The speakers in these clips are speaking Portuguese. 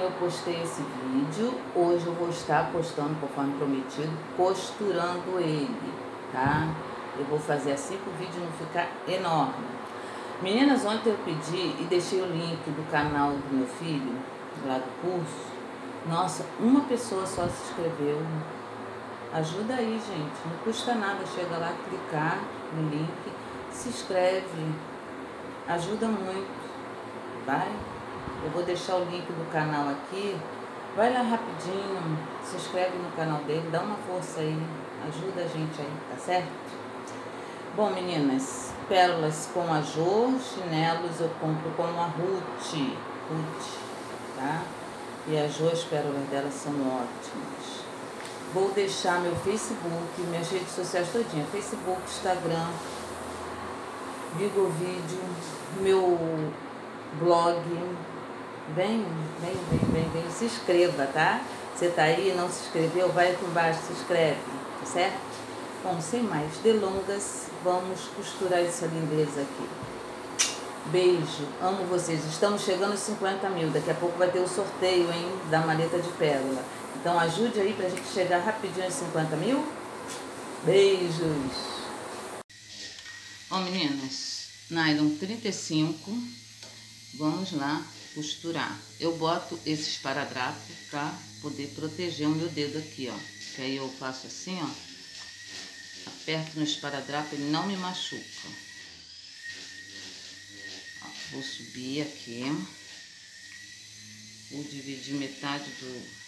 eu postei esse vídeo, hoje eu vou estar postando, conforme prometido, costurando ele, tá? Eu vou fazer assim para o vídeo não ficar enorme. Meninas, ontem eu pedi e deixei o link do canal do meu filho, lá do curso. Nossa, uma pessoa só se inscreveu. Ajuda aí, gente, não custa nada, chega lá, clicar no link, se inscreve, ajuda muito, vai? Eu vou deixar o link do canal aqui, vai lá rapidinho, se inscreve no canal dele, dá uma força aí, ajuda a gente aí, tá certo? Bom, meninas, pérolas com a Jo, chinelos eu compro com a Ruth, tá? E a Jo, as pérolas dela são ótimas. Vou deixar meu Facebook, minhas redes sociais todinha, Facebook, Instagram, Bigovídeo, meu blog. Vem, se inscreva, tá? Você tá aí e não se inscreveu, vai aqui embaixo, se inscreve, tá certo? Bom, sem mais delongas, vamos costurar essa lindeza aqui. Beijo, amo vocês. Estamos chegando aos 50 mil, daqui a pouco vai ter o sorteio, hein, da maleta de pérola. Então ajude aí pra gente chegar rapidinho aos 50 mil. Beijos. Ó, meninas, nylon 35, vamos lá costurar. Eu boto esse esparadrapo pra poder proteger o meu dedo aqui, ó. Que aí eu faço assim, ó. Aperto no esparadrapo, ele não me machuca. Ó, vou subir aqui. Vou dividir metade do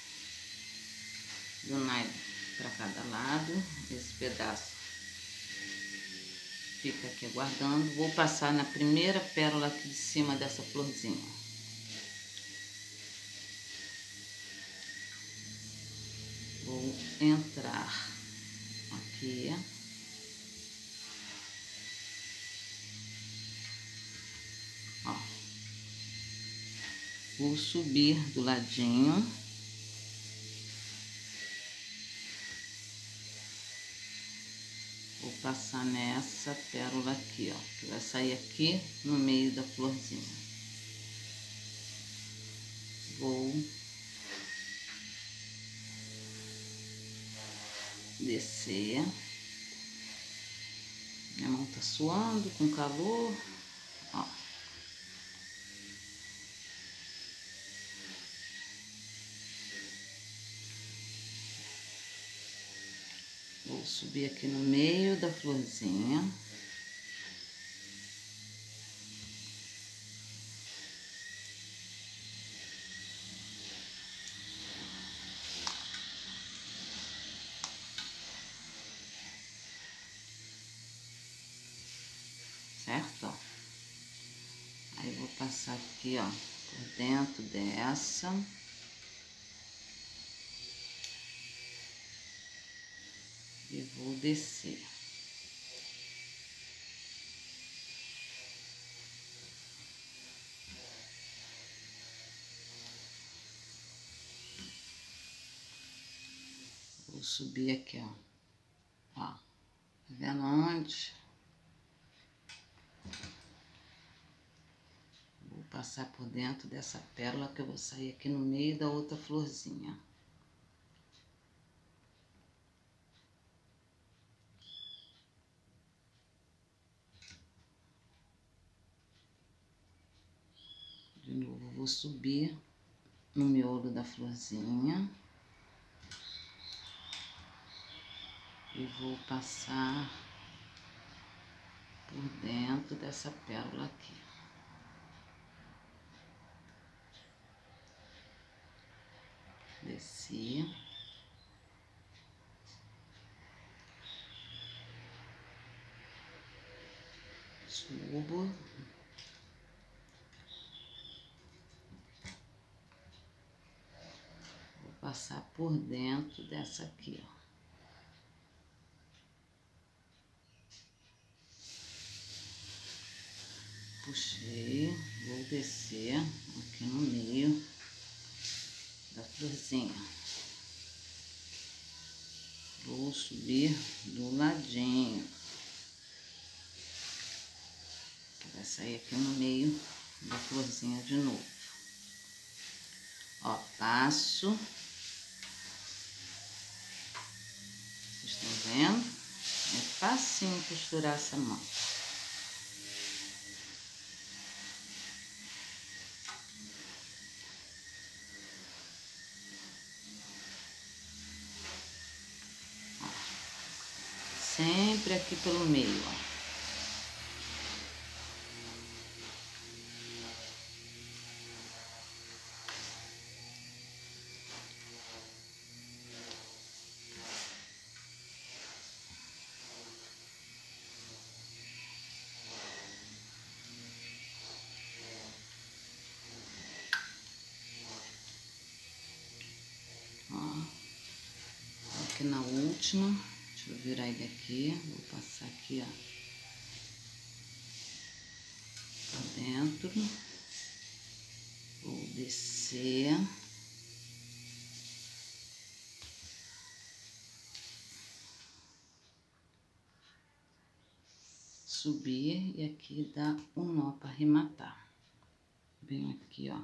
nylon para cada lado. Esse pedaço fica aqui aguardando. Vou passar na primeira pérola aqui de cima dessa florzinha. Vou entrar aqui. Ó. Vou subir do ladinho. Vou passar nessa pérola aqui, ó, que vai sair aqui no meio da florzinha. Vou descer. Minha mão tá suando com calor, ó. Vou subir aqui no meio da florzinha. Certo? Ó. Aí vou passar aqui, ó, por dentro dessa. E vou descer. Vou subir aqui, ó. Ó, tá vendo onde? Vou passar por dentro dessa pérola que eu vou sair aqui no meio da outra florzinha. De novo, vou subir no miolo da florzinha. E vou passar por dentro dessa pérola aqui. Desci. Subo. Vou passar por dentro dessa aqui, ó. Puxei, vou descer aqui no meio da florzinha. Vou subir do ladinho. Vai sair aqui no meio da florzinha de novo. Ó, passo. Vocês estão vendo? É facinho costurar essa manta. Sempre aqui pelo meio, ó. Aqui na última, deixa eu virar ele aqui, vou passar aqui, ó, pra dentro, vou descer, subir e aqui dá um nó para arrematar. Venho aqui, ó.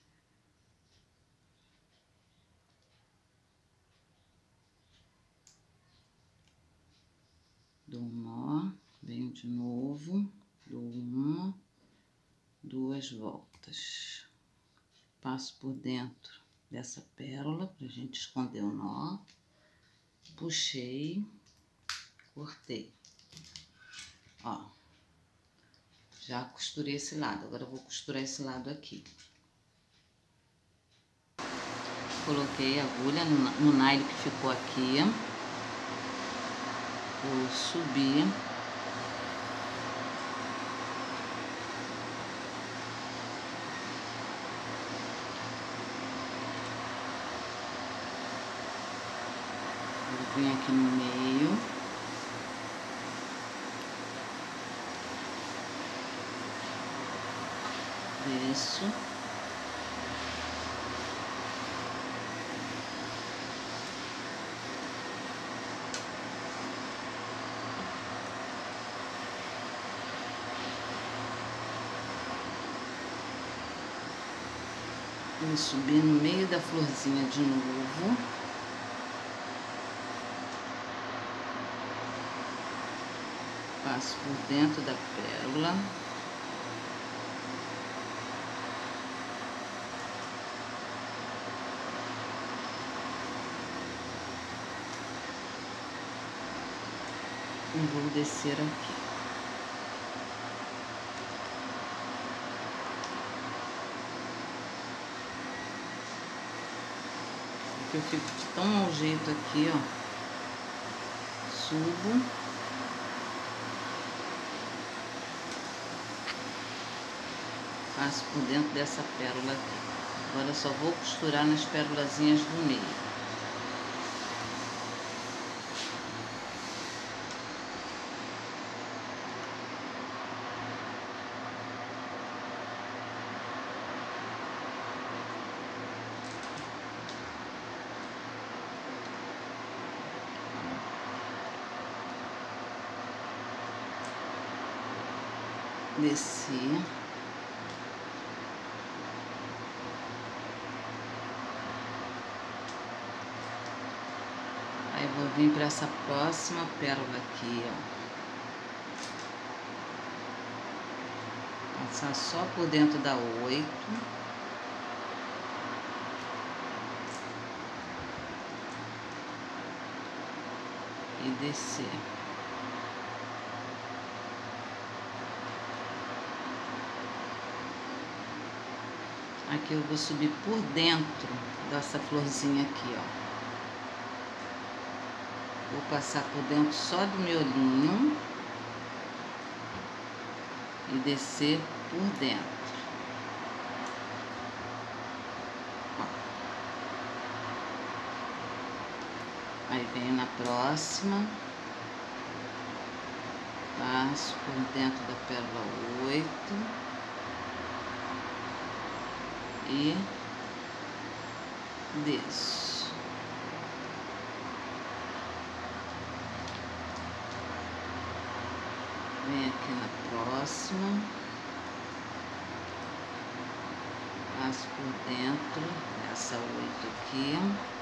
Dou um nó, venho de novo, dou uma, duas voltas. Passo por dentro dessa pérola pra gente esconder o nó. Puxei, cortei. Ó, já costurei esse lado, agora eu vou costurar esse lado aqui. Coloquei a agulha no nylon que ficou aqui. Vou subir. Vou vir aqui no meio. Desço. Vou subir no meio da florzinha de novo. Passo por dentro da pérola. E vou descer aqui. Eu fico de tão mau jeito aqui, ó. Subo. Passo por dentro dessa pérola aqui. Agora só vou costurar nas pérolazinhas do meio. Desci. Aí vou vir para essa próxima pérola aqui, ó. Passar só por dentro da 8. E descer. Aqui eu vou subir por dentro dessa florzinha aqui, ó. Vou passar por dentro só do miolinho e descer por dentro. Ó. Aí venho na próxima, passo por dentro da pérola 8. E desço. Vem aqui na próxima, passo por dentro dessa passar o 8 aqui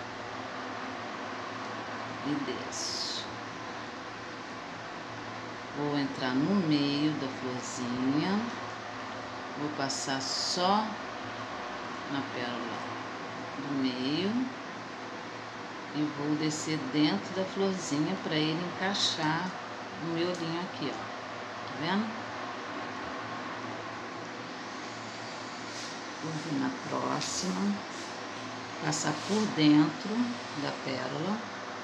e desço. Vou entrar no meio da florzinha, vou passar só na pérola do meio e vou descer dentro da florzinha para ele encaixar no miolinho aqui, ó, tá vendo? Vou vir na próxima, passar por dentro da pérola,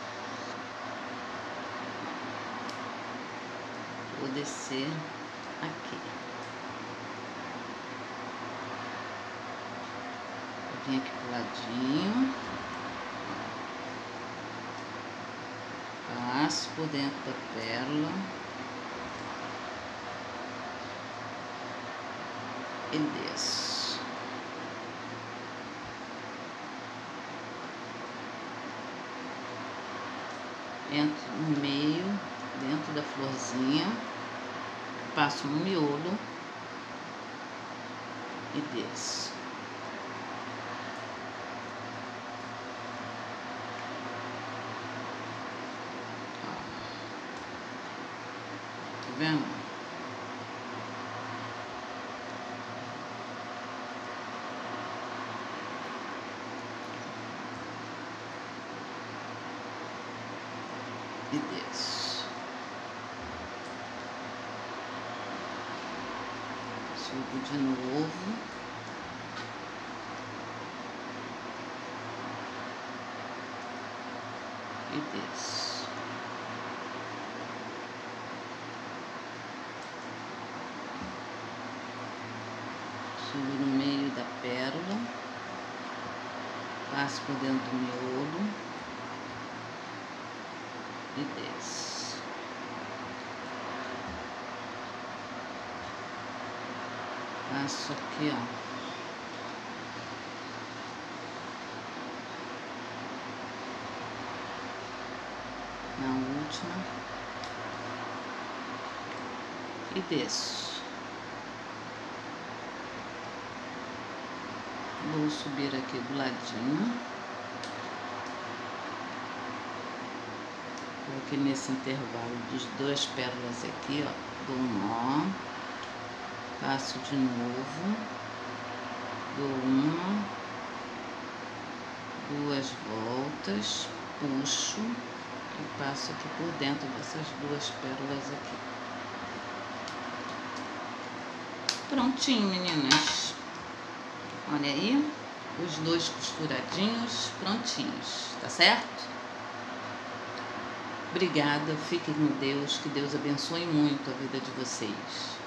vou descer aqui. Vou vir aqui pro ladinho, passo por dentro da pérola e desço. Entro no meio, dentro da florzinha, passo no miolo e desço. Ó. Tá vendo? E desço. Subo de novo. E desço. Subo no meio da pérola. Passo por dentro do miolo. E desço. Passo aqui, ó. Na última. E desço. Vou subir aqui do ladinho. Vou aqui nesse intervalo dos 2 pérolas aqui, ó, dou um nó, passo de novo, dou 1, 2 voltas, puxo e passo aqui por dentro dessas 2 pérolas aqui. Prontinho, meninas. Olha aí, os 2 costuradinhos prontinhos, tá certo? Obrigada, fiquem com Deus, que Deus abençoe muito a vida de vocês.